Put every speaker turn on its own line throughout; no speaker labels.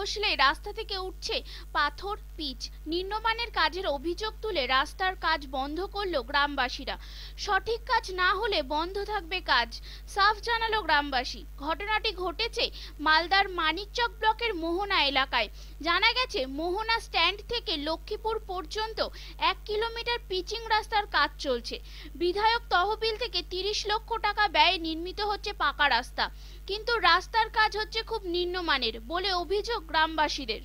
বসলেই রাস্তা থেকে উঠছে পাথর, পিচ। নিম্নমানের কাজের অভিযোগ তুলে রাস্তার কাজ বন্ধ করল গ্রামবাসীরা। সঠিক কাজ না হলে বন্ধ থাকবে কাজ, সাফ জানালো গ্রামবাসী। ঘটনাটি ঘটেছে মালদার মানিকচক ব্লকের মোহনা এলাকায়। জানা গেছে, মোহনা স্ট্যান্ড থেকে লক্ষ্মীপুর পর্যন্ত 1 কিলোমিটার পিচিং রাস্তার কাজ চলছে। বিধায়ক তহবিল থেকে 30 লক্ষ টাকা ব্যয়ে নির্মিত হচ্ছে পাকা রাস্তা, কিন্তু রাস্তার কাজ হচ্ছে খুব নিম্নমানের বলে অভিযোগ গ্রামবাসীদের।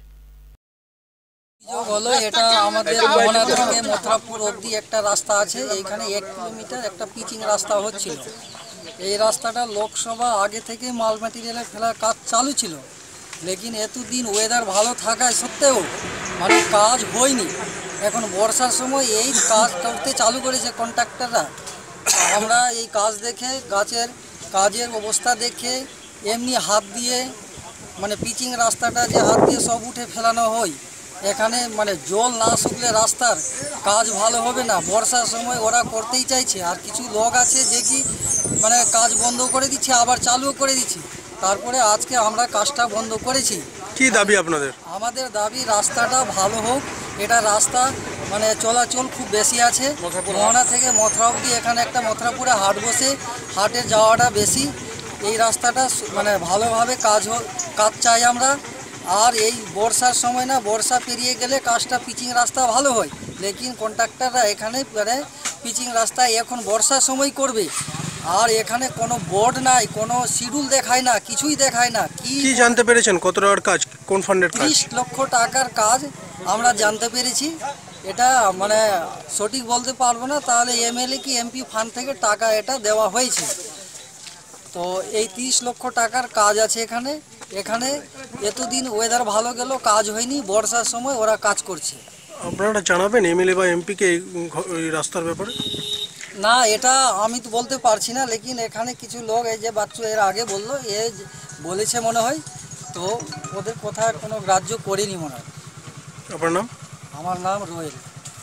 এটা আমাদের মোহনা থেকে মথুরাপুর অবধি একটা রাস্তা আছে, এইখানে 1 কিলোমিটার একটা পিচিং রাস্তা হচ্ছিল। এই রাস্তাটা লোকসভা আগে থেকে মাল ম্যাটেরিয়ালের ফেলার কাজ চালু ছিল, লেকিন এতদিন ওয়েদার ভালো থাকায় সত্ত্বেও মানে কাজ হয়নি। এখন বর্ষার সময় এই কাজ করতে চালু করেছে কন্ট্রাক্টররা। আমরা এই কাজ দেখে, কাজের অবস্থা দেখে এমনি হাত দিয়ে মানে পিচিং রাস্তাটা যে হাত দিয়ে সব উঠে ফেলানো হয়, এখানে মানে জল না শুকলে রাস্তার কাজ ভালো হবে না। বর্ষার সময় ওরা করতেই চাইছে, আর কিছু লোক আছে যে কি মানে কাজ বন্ধ করে দিচ্ছে, আবার চালুও করে দিচ্ছে। তারপরে আজকে আমরা কাজটা বন্ধ করেছি।
কি দাবি আপনাদের?
আমাদের দাবি রাস্তাটা ভালো হোক। এটা রাস্তা মানে চলাচল খুব বেশি আছে। মোহনা থেকে মথুরা অবধি এখানে একটা মথুরাপুরে হাট বসে, হাটে যাওয়াটা বেশি। এই রাস্তাটা মানে ভালোভাবে কাজ চাই আমরা। আর এই বর্ষার সময় না, বর্ষা পেরিয়ে গেলে কাজটা পিচিং রাস্তা ভালো হয়, লেকিন কন্ট্রাক্টররা এখানে মানে পিচিং রাস্তা এখন বর্ষার সময় করবে। আর এখানে কোনো বোর্ড নাই, কোনো শিডিউল দেখায় না, কিছুই দেখায় না।
কি জানতে পেরেছেন কত টাকার কাজ, কোন ফান্ডের কাজ?
30 লক্ষ টাকার কাজ আমরা জানতে পেরেছি। এটা মানে সঠিক বলতে পারবো না, তাহলে এমএলএ কি এমপি ফান্ড থেকে টাকা এটা দেওয়া হয়েছে। তো এই 30 লক্ষ টাকার কাজ আছে এখানে। এখানে এতদিন ওয়েদার ভালো গেল, কাজ হয়নি, বর্ষার সময় ওরা কাজ করছে।
আপনারা জানাবেন এমএলএ বা এমপিকে এই রাস্তার ব্যাপারে?
না, এটা আমি তো বলতে পারছি না, লেকিন এখানে কিছু লোক এই যে বাচ্চা এর আগে বললো, বলেছে মনে হয়, তো ওদের কথা কোনো গ্রাহ্য করিনি মনে হয়।
আপনার নাম?
আমার নাম রোহেল।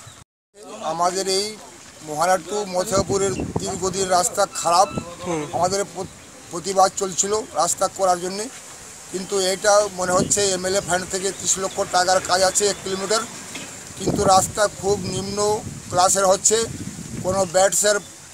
আমাদের এই মোহনা টু মথুরাপুরের দীর্ঘদিন রাস্তা খারাপ। আমাদের প্রতিবাদ চলছিল রাস্তা করার জন্যে, কিন্তু এটা মনে হচ্ছে এমএলএ ফান্ড থেকে 30 লক্ষ টাকার কাজ আছে 1 কিলোমিটার, কিন্তু রাস্তা খুব নিম্ন ক্লাসের হচ্ছে। কোনো ব্যাটসের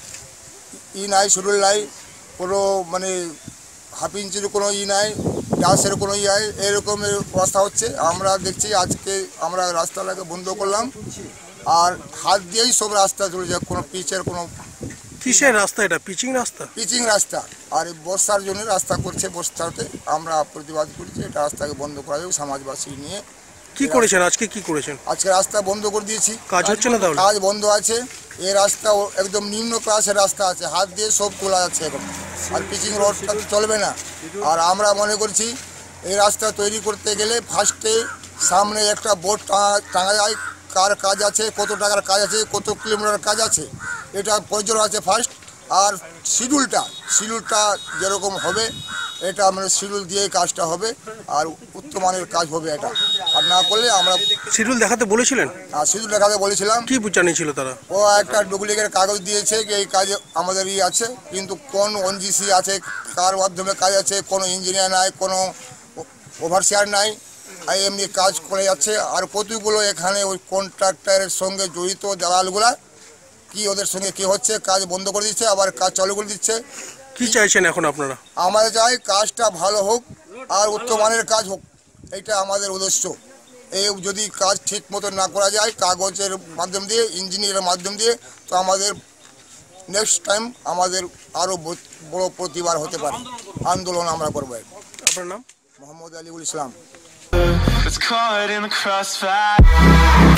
নাই, শিডিউল নাই, কোনো মানে হাফ ইঞ্চির কোনো নাই, ডাসের কোনো নাই, এরকমের অবস্থা হচ্ছে। আমরা দেখছি আজকে আমরা রাস্তাটাকে বন্ধ করলাম, আর হাত দিয়েই সব রাস্তা চলেছে, কোনো পিচের কোনো।
কিসের রাস্তা এটা? পিচিং রাস্তা?
পিচিং রাস্তা। আর বর্ষার জন্য রাস্তা করছে, বর্ষাতে আমরা প্রতিবাদ করছি এটা রাস্তাকে বন্ধ করা যাবে সমাজবাসী নিয়ে।
কি করেছেন আজকে? কি করেছেন
আজকে? রাস্তা বন্ধ করে দিয়েছি।
কাজ হচ্ছে না? তাহলে
কাজ বন্ধ আছে। এই রাস্তা একদম নিম্ন ক্লাসের রাস্তা আছে, হাত দিয়ে সব তোলা যাচ্ছে এখন, আর পিচিং রোডটা চলবে না। আর আমরা মনে করছি এই রাস্তা তৈরি করতে গেলে ফার্স্টে সামনে একটা বোর্ড টাঙা যায়, কার কাজ আছে, কত টাকার কাজ আছে, কত কিলোমিটার কাজ আছে, এটা প্রয়োজন আছে ফার্স্ট। আর শিডিউলটা যেরকম হবে, এটা আমরা শিডিউল দিয়ে কাজটা হবে, আর উচ্চমানের কাজ হবে এটা। আর না করলে আমরা
শিডিউল দেখাতে বলেছিলেন?
আর শিডিউল দেখাতে বলেছিলাম।
কি জানিয়েছিল তারা?
ও একটা ডুপ্লিকেট কাগজ দিয়েছে যে এই কাজে আমাদের আছে, কিন্তু কোন ওএনজিসি আছে, কার মাধ্যমে কাজ আছে, কোনো ইঞ্জিনিয়ার নাই, কোনো ওভারসিয়ার নাই, এমনি কাজ করে যাচ্ছে। আর কতগুলো এখানে ওই কন্ট্রাক্টরের সঙ্গে জড়িত দালালগুলা, কি ওদের সঙ্গে কি হচ্ছে, কাজ বন্ধ করে দিচ্ছে, আবার কাজ চালু করে দিচ্ছে।
কি চাইছেন এখন আপনারা?
আমরা চাই কাজটা ভালো হোক আর উচ্চমানের কাজ হোক, এটা আমাদের উদ্দেশ্য। এই যদি কাজ ঠিক মতো না করা যায় কাগজের মাধ্যম দিয়ে, ইঞ্জিনিয়ারের মাধ্যম দিয়ে, তো আমাদের নেক্সট টাইম আমাদের আরও বড় প্রতিবাদ হতে পারে, আন্দোলন আমরা করবো।
আপনার নাম?
মোহাম্মদ আলিউল ইসলাম।
It's caught in the crossfire.